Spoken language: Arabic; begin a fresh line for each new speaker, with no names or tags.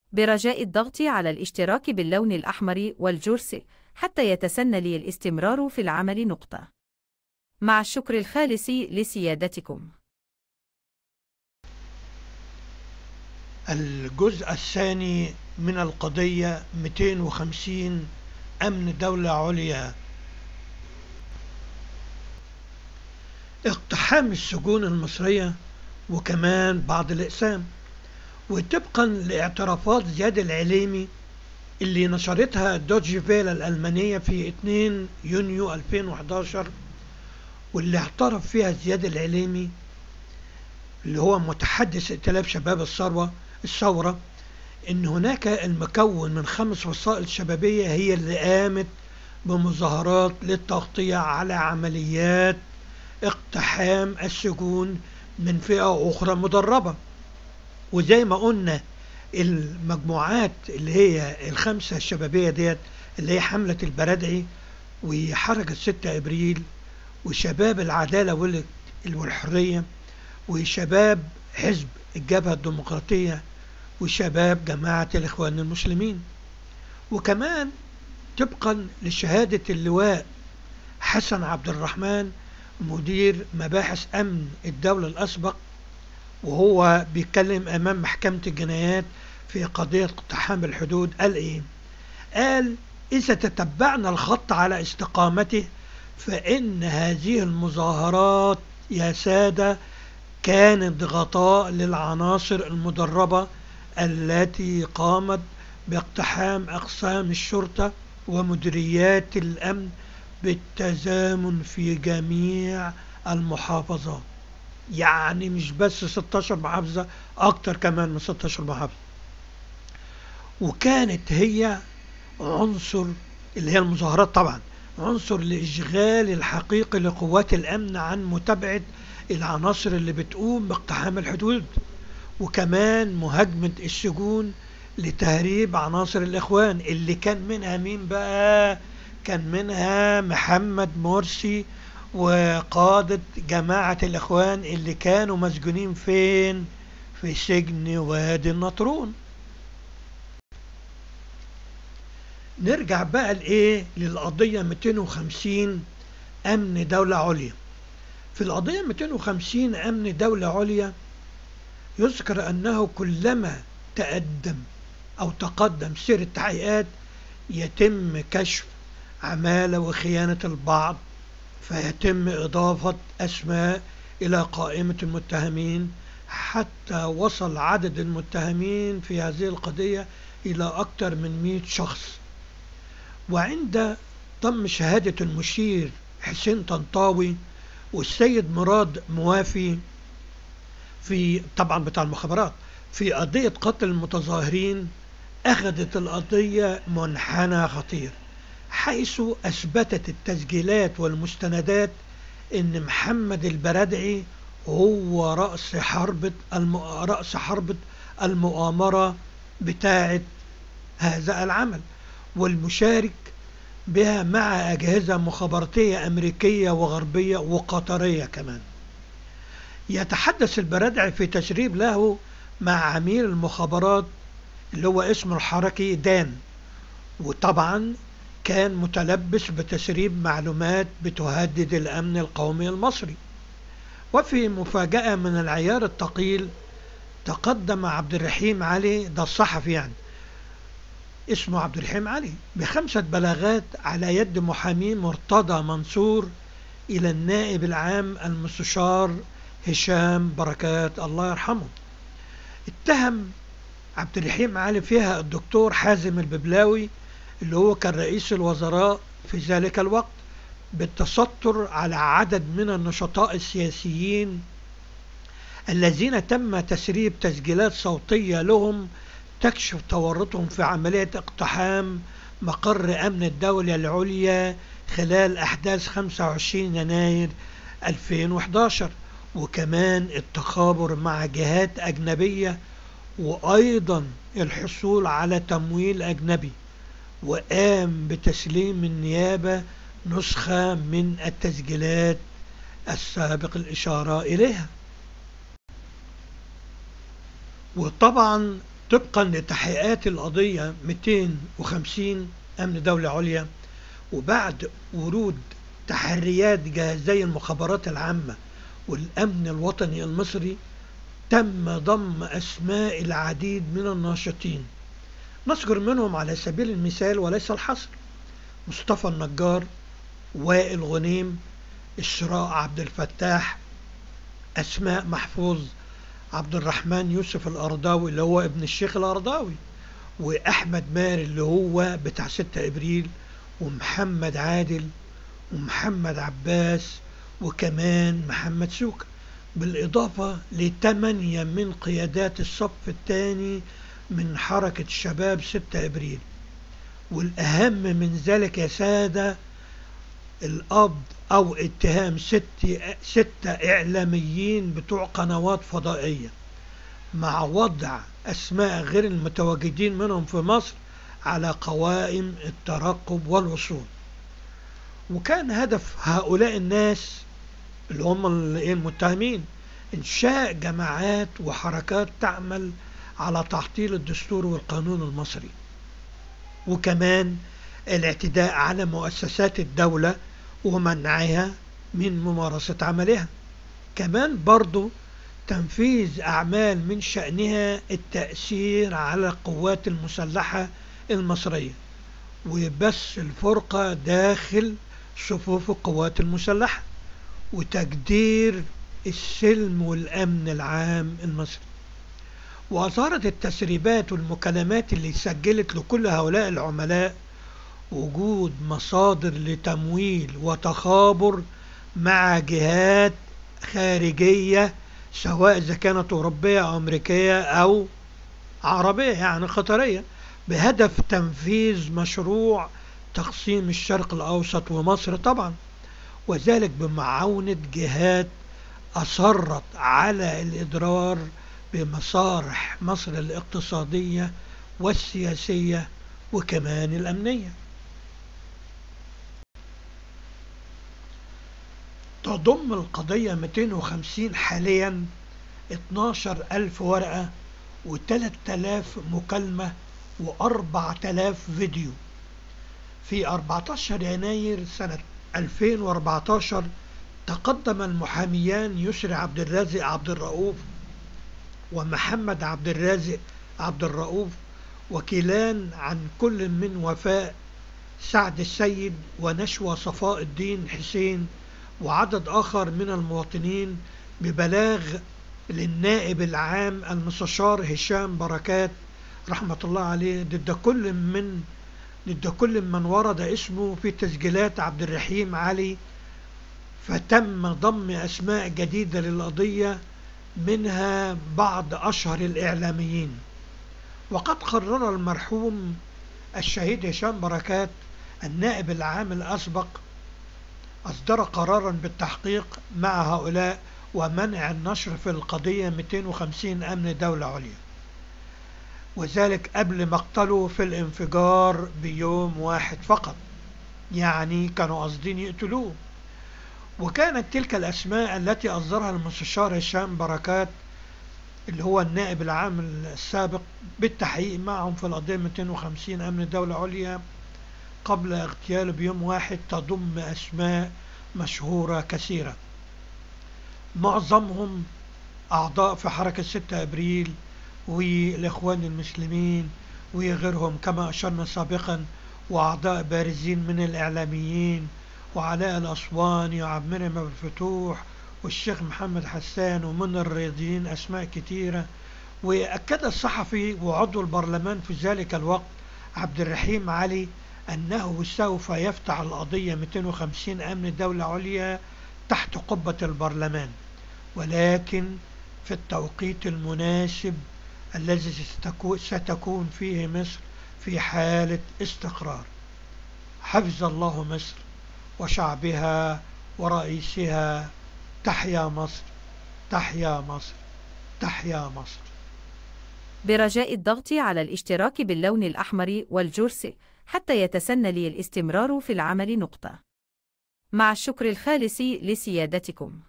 برجاء الضغط على الاشتراك باللون الأحمر والجرس حتى يتسنى لي الاستمرار في العمل. مع الشكر الخالص لسيادتكم.
الجزء الثاني من القضية 250 أمن دولة عليا. اقتحام السجون المصرية وكمان بعض الأقسام، وطبقا لاعترافات زياد العليمي اللي نشرتها دوتشي فيلا الألمانية في 2 يونيو 2011، واللي اعترف فيها زياد العليمي اللي هو متحدث ائتلاف شباب الثورة ان هناك المكون من 5 فصائل شبابية هي اللي قامت بمظاهرات للتغطية على عمليات اقتحام السجون من فئة أخرى مدربة. وزي ما قلنا المجموعات اللي هي ال5 الشبابية ديت اللي هي حملة البرادعي وحركة 6 أبريل وشباب العدالة والحرية وشباب حزب الجبهة الديمقراطية وشباب جماعة الإخوان المسلمين. وكمان طبقا لشهادة اللواء حسن عبد الرحمن مدير مباحث أمن الدولة الأسبق، وهو بيتكلم أمام محكمة الجنايات في قضية اقتحام الحدود، قال إيه؟ قال: إذا تتبعنا الخط على استقامته فإن هذه المظاهرات يا سادة كانت غطاء للعناصر المدربة التي قامت باقتحام أقسام الشرطة ومديريات الأمن بالتزامن في جميع المحافظات. يعني مش بس 16 محافظة، أكتر كمان من 16 محافظة. وكانت هي عنصر اللي هي المظاهرات طبعا عنصر الإشغال الحقيقي لقوات الأمن عن متابعة العناصر اللي بتقوم باقتحام الحدود، وكمان مهاجمة السجون لتهريب عناصر الإخوان اللي كان منها مين بقى؟ كان منها محمد مرسي وقادة جماعة الإخوان اللي كانوا مسجونين فين؟ في سجن وادي النطرون. نرجع بقى لإيه؟ للقضية 250 أمن دولة عليا. في القضية 250 أمن دولة عليا يذكر أنه كلما تقدم سير التحقيقات يتم كشف عمالة وخيانة البعض، فيتم إضافة أسماء إلى قائمة المتهمين حتى وصل عدد المتهمين في هذه القضية إلى أكثر من 100 شخص. وعند تم شهادة المشير حسين طنطاوي والسيد مراد موافي في طبعا بتاع المخابرات في قضية قتل المتظاهرين، أخذت القضية منحنى خطير، حيث أثبتت التسجيلات والمستندات أن محمد البرادعي هو رأس حربة المؤامرة بتاعة هذا العمل، والمشارك بها مع أجهزة مخابراتية أمريكية وغربية وقطرية كمان. يتحدث البرادعي في تسريب له مع عميل المخابرات اللي هو اسمه الحركي دان، وطبعا كان متلبس بتسريب معلومات بتهدد الأمن القومي المصري. وفي مفاجأة من العيار الثقيل تقدم عبد الرحيم علي، ده الصحفي يعني اسمه عبد الرحيم علي، ب5 بلاغات على يد محامي مرتضى منصور إلى النائب العام المستشار هشام بركات الله يرحمه. اتهم عبد الرحيم علي فيها الدكتور حازم الببلاوي اللي هو كان رئيس الوزراء في ذلك الوقت بالتستر على عدد من النشطاء السياسيين الذين تم تسريب تسجيلات صوتية لهم تكشف تورطهم في عملية اقتحام مقر أمن الدولة العليا خلال أحداث 25 يناير 2011، وكمان التخابر مع جهات أجنبية، وأيضا الحصول على تمويل أجنبي. وقام بتسليم النيابة نسخة من التسجيلات السابق الإشارة إليها. وطبعا طبقا لتحقيقات القضية 250 أمن دولة عليا، وبعد ورود تحريات جهازي المخابرات العامة والأمن الوطني المصري، تم ضم أسماء العديد من الناشطين، نذكر منهم على سبيل المثال وليس الحصر: مصطفى النجار، وائل غنيم، إسراء عبد الفتاح، أسماء محفوظ، عبد الرحمن يوسف الأرضاوي اللي هو ابن الشيخ الأرضاوي، وأحمد ماهر اللي هو بتاع 6 إبريل، ومحمد عادل، ومحمد عباس، وكمان محمد سوكا، بالإضافة ل8 من قيادات الصف الثاني من حركة شباب 6 إبريل. والأهم من ذلك يا سادة، القبض أو اتهام 6 إعلاميين بتوع قنوات فضائية، مع وضع أسماء غير المتواجدين منهم في مصر على قوائم الترقب والوصول. وكان هدف هؤلاء الناس اللي هم المتهمين إنشاء جماعات وحركات تعمل على تعطيل الدستور والقانون المصري، وكمان الاعتداء على مؤسسات الدولة ومنعها من ممارسة عملها. كمان برضو تنفيذ أعمال من شأنها التأثير على القوات المسلحة المصرية وبث الفرقة داخل صفوف القوات المسلحة وتجدير السلم والأمن العام المصري. وأظهرت التسريبات والمكالمات اللي سجلت لكل هؤلاء العملاء وجود مصادر لتمويل وتخابر مع جهات خارجية، سواء إذا كانت أوروبية أو أمريكية أو عربية يعني قطرية، بهدف تنفيذ مشروع تقسيم الشرق الأوسط ومصر طبعا، وذلك بمعاونة جهات أصرت على الإضرار بمصالح مصر الاقتصادية والسياسية وكمان الأمنية. تضم القضية 250 حاليا 12,000 ورقة و3000 مكالمة و4000 فيديو. في 14 يناير سنة 2014 تقدم المحاميان يسري عبد الرازق عبد الرؤوف ومحمد عبد الرازق عبد الرؤوف، وكيلان عن كل من وفاء سعد السيد ونشوى صفاء الدين حسين وعدد آخر من المواطنين، ببلاغ للنائب العام المستشار هشام بركات رحمة الله عليه ضد كل من ورد اسمه في تسجيلات عبد الرحيم علي. فتم ضم أسماء جديدة للقضية، منها بعض أشهر الإعلاميين. وقد قرر المرحوم الشهيد هشام بركات النائب العام الأسبق أصدر قرارا بالتحقيق مع هؤلاء ومنع النشر في القضية 250 أمن دولة عليا، وذلك قبل مقتله في الانفجار بيوم واحد فقط، يعني كانوا قاصدين يقتلوه. وكانت تلك الأسماء التي أصدرها المستشار هشام بركات اللي هو النائب العام السابق بالتحقيق معهم في القضية 250 أمن دولة عليا قبل اغتياله بيوم واحد، تضم أسماء مشهورة كثيرة، معظمهم أعضاء في حركة 6 أبريل والإخوان المسلمين وغيرهم كما أشرنا سابقا، وأعضاء بارزين من الإعلاميين وعلاء الأسواني وعبد المنعم أبو الفتوح والشيخ محمد حسان ومن الرياضيين أسماء كثيرة. وأكد الصحفي وعضو البرلمان في ذلك الوقت عبد الرحيم علي أنه سوف يفتح القضية 250 أمن دولة عليا تحت قبة البرلمان، ولكن في التوقيت المناسب الذي ستكون فيه مصر في حالة استقرار. حفظ الله مصر وشعبها ورئيسها. تحيا مصر، تحيا مصر، تحيا مصر.
برجاء الضغط على الاشتراك باللون الأحمر والجرس حتى يتسنى لي الاستمرار في العمل. مع الشكر الخالص لسيادتكم.